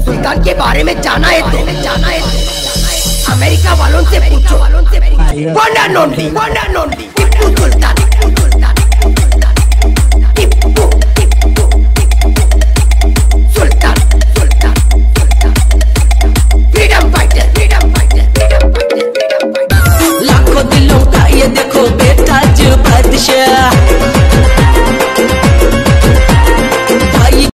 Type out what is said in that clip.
सुल्तान के बारे में जाना है तो अमेरिका वालों से पूछो। One and only Tipu Sultan. लाखों दिलों का ये देखो बेताज बादशाह।